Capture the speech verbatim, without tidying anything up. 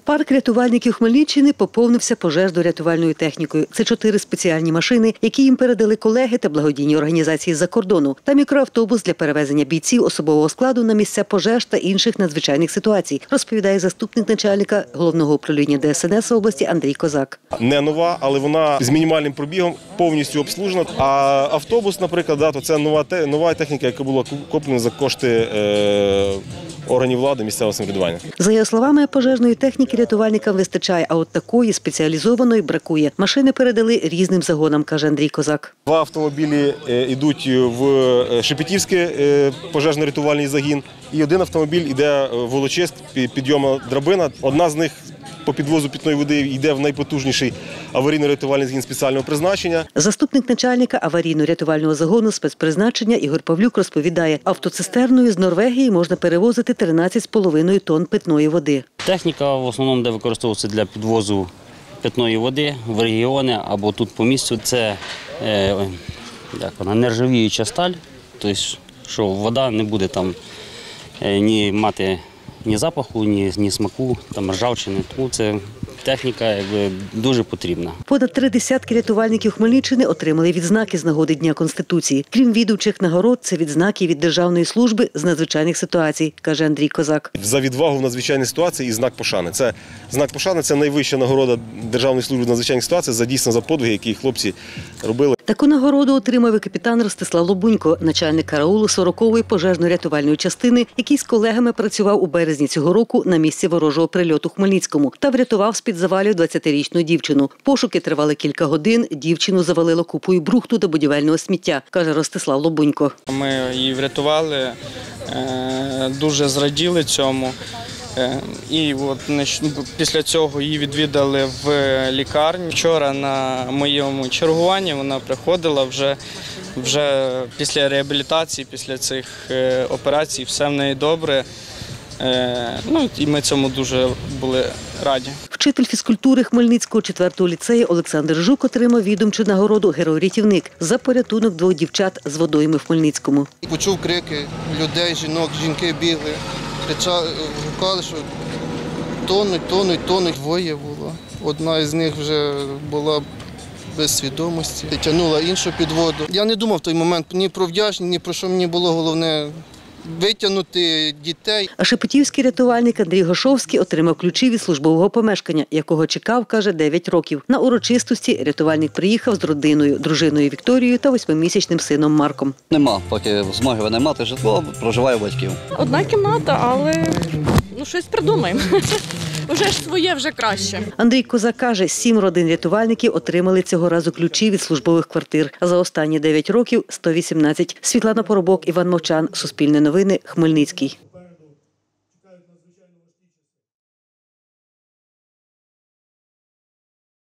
Парк рятувальників Хмельниччини поповнився пожежно-рятувальною технікою. Це чотири спеціальні машини, які їм передали колеги та благодійні організації з-за кордону, та мікроавтобус для перевезення бійців особового складу на місця пожеж та інших надзвичайних ситуацій, розповідає заступник начальника Головного управління Де Ес Ен Ес області Андрій Козак. Не нова, але вона з мінімальним пробігом повністю обслужена. А автобус, наприклад, да, то це нова, нова техніка, яка була куплена за кошти е, органів влади, місцевого самоврядування. За його словами, пожежної техніки рятувальникам вистачає, а от такої спеціалізованої бракує. Машини передали різним загонам, каже Андрій Козак. Два автомобілі йдуть в Шепетівський пожежно-рятувальний загін і один автомобіль йде в Волочиськ, підйомна драбина. Одна з них по підвозу питної води йде в найпотужніший аварійно-рятувальний загін спеціального призначення. Заступник начальника аварійно-рятувального загону спецпризначення Ігор Павлюк розповідає, автоцистерною з Норвегії можна перевозити тринадцять з половиною тонн питної води. Техніка в основному де використовується для підвозу питної води в регіони або тут по місцю. Це е, як вона, нержавіюча сталь, тобто, що вода не буде там е, ні мати ні запаху, ні, ні смаку, там ржавчини. Тому це техніка якби дуже потрібна. Понад три десятки рятувальників Хмельниччини отримали відзнаки з нагоди Дня Конституції. Крім відомчих нагород, це відзнаки від Державної служби з надзвичайних ситуацій, каже Андрій Козак. За відвагу в надзвичайній ситуації і знак пошани. Це знак пошани – це найвища нагорода Державної служби з надзвичайних ситуацій за дійсно за подвиги, які хлопці робили. Таку нагороду отримав і капітан Ростислав Лобунько, начальник караулу сорокової пожежно-рятувальної частини, який з колегами працював у березні цього року на місці ворожого прильоту в Хмельницькому та врятував з-під завалів двадцятирічну дівчину. Пошуки тривали кілька годин, дівчину завалило купою брухту та будівельного сміття, каже Ростислав Лобунько. Ми її врятували, дуже зраділи цьому. І от після цього її відвідали в лікарні. Вчора на моєму чергуванні вона приходила вже, вже після реабілітації, після цих операцій, все в неї добре. Ну, і ми цьому дуже були раді. Вчитель фізкультури Хмельницького четвертого ліцею Олександр Жук отримав відомчу нагороду «Герой-рятівник» за порятунок двох дівчат з водойми в Хмельницькому. Почув крики людей, жінок, жінки бігли, кричали, гукали, що тонуть, тонуть, тонуть. Двоє було. Одна із них вже була без свідомості, тягнула іншу під воду. Я не думав в той момент ні про вдячність, ні про що, мені було головне витягнути дітей. А шепетівський рятувальник Андрій Гошовський отримав ключі від службового помешкання, якого чекав, каже, дев'ять років. На урочистості рятувальник приїхав з родиною, дружиною Вікторією та восьмимісячним сином Марком. Нема, поки змоги не мати житло, проживаю у батьків. Одна кімната, але ну, щось придумаємо. Вже ж своє, вже краще. Андрій Козак каже, сім родин рятувальників отримали цього разу ключі від службових квартир. А за останні дев'ять років – сто вісімнадцять. Світлана Поробок, Іван Мовчан, Суспільне новини, Хмельницький.